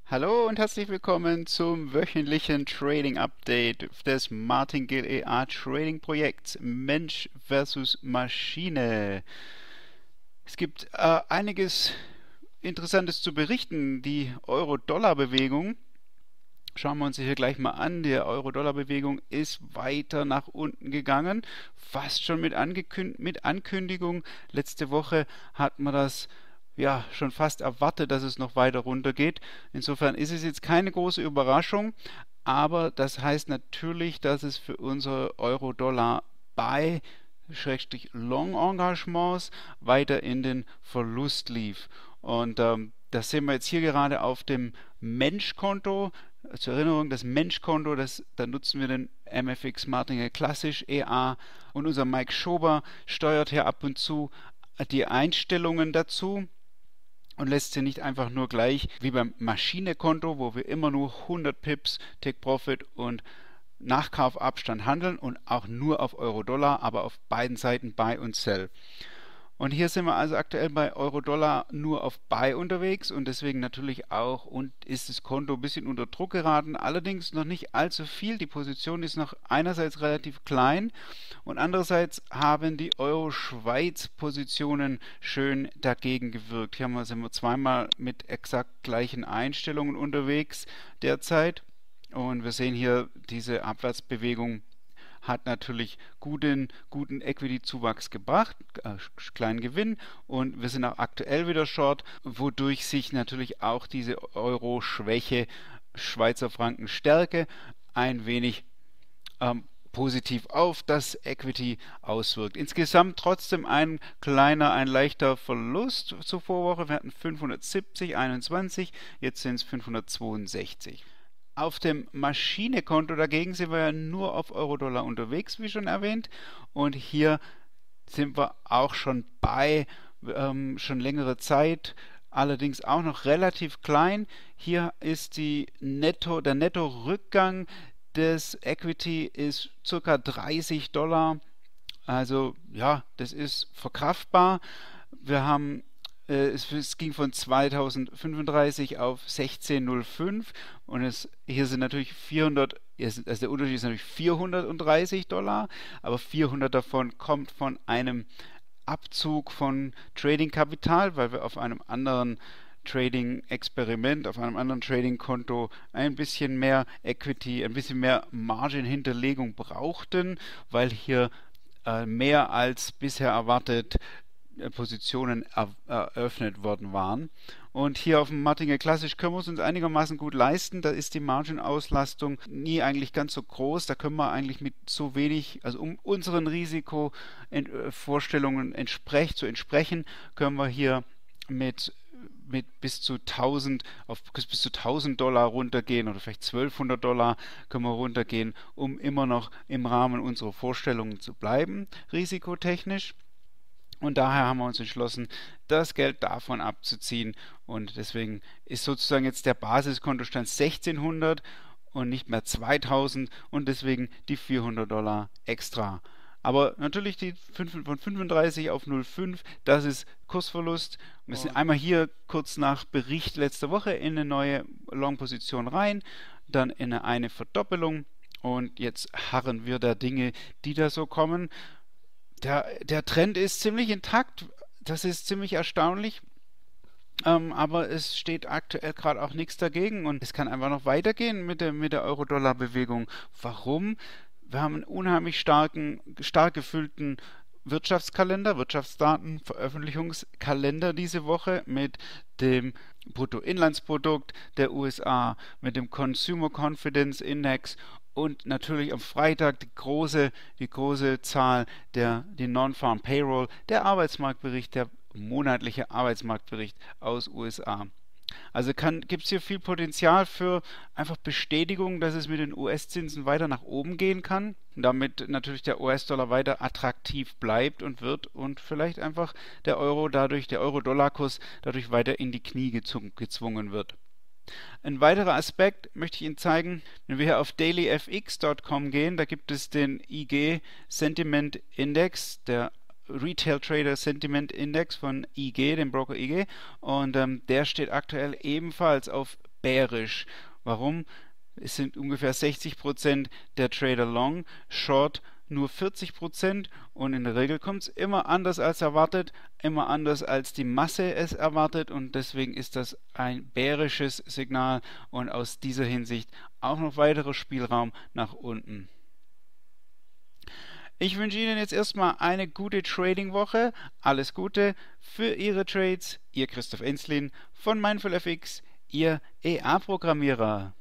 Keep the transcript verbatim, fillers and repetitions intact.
Hallo und herzlich willkommen zum wöchentlichen Trading Update des Martingale E A Trading Projekts Mensch versus Maschine. Es gibt äh, einiges Interessantes zu berichten. Die Euro-Dollar-Bewegung schauen wir uns hier gleich mal an. Die Euro-Dollar-Bewegung ist weiter nach unten gegangen, fast schon mit, Angekünd mit Ankündigung. Letzte Woche hat man das ja schon fast erwartet, dass es noch weiter runtergeht. Insofern ist es jetzt keine große Überraschung, aber das heißt natürlich, dass es für unsere Euro-Dollar bei Long-Engagements weiter in den Verlust lief. Und ähm, das sehen wir jetzt hier gerade auf dem Mensch-Konto. Zur Erinnerung, das Mensch-Konto, das, da nutzen wir den M F X Martingale Klassisch E A und unser Mike Schober steuert hier ab und zu die Einstellungen dazu und lässt sie nicht einfach nur gleich wie beim Maschine-Konto, wo wir immer nur hundert Pips Take Profit und Nachkaufabstand handeln und auch nur auf Euro-Dollar, aber auf beiden Seiten Buy und Sell. Und hier sind wir also aktuell bei Euro-Dollar nur auf Buy unterwegs und deswegen natürlich auch und ist das Konto ein bisschen unter Druck geraten, allerdings noch nicht allzu viel. Die Position ist noch einerseits relativ klein und andererseits haben die Euro-Schweiz-Positionen schön dagegen gewirkt. Hier sind wir zweimal mit exakt gleichen Einstellungen unterwegs derzeit und wir sehen hier diese Abwärtsbewegung hat natürlich guten, guten Equity-Zuwachs gebracht, äh, kleinen Gewinn und wir sind auch aktuell wieder short, wodurch sich natürlich auch diese Euro-Schwäche, Schweizer Franken-Stärke ein wenig ähm, positiv auf das Equity auswirkt. Insgesamt trotzdem ein kleiner, ein leichter Verlust zur Vorwoche. Wir hatten fünfhundertsiebzig Komma einundzwanzig, jetzt sind es fünfhundertzweiundsechzig. Auf dem Maschinekonto dagegen sind wir ja nur auf Euro-Dollar unterwegs, wie schon erwähnt. Und hier sind wir auch schon bei, ähm, schon längere Zeit, allerdings auch noch relativ klein. Hier ist die Netto, der Netto-Rückgang des Equity ist ca. dreißig Dollar. Also ja, das ist verkraftbar. Wir haben Es, es ging von zweitausendfünfunddreißig auf sechzehnhundertfünf und es, hier sind natürlich vierhundert, also der Unterschied ist natürlich vierhundertdreißig Dollar, aber vierhundert davon kommt von einem Abzug von Trading-Kapital, weil wir auf einem anderen Trading-Experiment, auf einem anderen Trading-Konto ein bisschen mehr Equity, ein bisschen mehr Margin-Hinterlegung brauchten, weil hier äh, mehr als bisher erwartet Positionen eröffnet worden waren. Und hier auf dem Martingale Klassisch können wir es uns einigermaßen gut leisten. Da ist die Margin-Auslastung nie eigentlich ganz so groß. Da können wir eigentlich mit so wenig, also um unseren Risikovorstellungen entsprech, zu entsprechen, können wir hier mit mit bis zu tausend auf bis zu tausend Dollar runtergehen oder vielleicht zwölfhundert Dollar können wir runtergehen, um immer noch im Rahmen unserer Vorstellungen zu bleiben, risikotechnisch. Und daher haben wir uns entschlossen, das Geld davon abzuziehen. Und deswegen ist sozusagen jetzt der Basiskontostand sechzehnhundert und nicht mehr zweitausend und deswegen die vierhundert Dollar extra. Aber natürlich die von fünfunddreißig auf null Komma fünf, das ist Kursverlust. Und wir sind einmal hier kurz nach Bericht letzter Woche in eine neue Long-Position rein, dann in eine Verdoppelung und jetzt harren wir da Dinge, die da so kommen. Der, der Trend ist ziemlich intakt, das ist ziemlich erstaunlich, ähm, aber es steht aktuell gerade auch nichts dagegen und es kann einfach noch weitergehen mit der, mit der Euro-Dollar-Bewegung. Warum? Wir haben einen unheimlich starken, stark gefüllten Wirtschaftskalender, Wirtschaftsdaten, Veröffentlichungskalender diese Woche mit dem Bruttoinlandsprodukt der U S A, mit dem Consumer Confidence Index und natürlich am Freitag die große, die große Zahl der die Non-Farm Payroll, der Arbeitsmarktbericht, der monatliche Arbeitsmarktbericht aus U S A. Also gibt es hier viel Potenzial für einfach Bestätigung, dass es mit den U S-Zinsen weiter nach oben gehen kann, damit natürlich der U S-Dollar weiter attraktiv bleibt und wird und vielleicht einfach der Euro dadurch, der Euro-Dollar-Kurs dadurch weiter in die Knie gezwungen wird. Ein weiterer Aspekt möchte ich Ihnen zeigen, wenn wir hier auf daily f x punkt com gehen, da gibt es den I G Sentiment Index, der Retail Trader Sentiment Index von I G, dem Broker I G, und ähm, der steht aktuell ebenfalls auf bärisch. Warum? Es sind ungefähr sechzig Prozent der Trader long, short nur vierzig Prozent und in der Regel kommt es immer anders als erwartet, immer anders als die Masse es erwartet und deswegen ist das ein bärisches Signal und aus dieser Hinsicht auch noch weiterer Spielraum nach unten. Ich wünsche Ihnen jetzt erstmal eine gute Trading-Woche. Alles Gute für Ihre Trades. Ihr Christoph Enslin von Mindful F X, Ihr E A-Programmierer.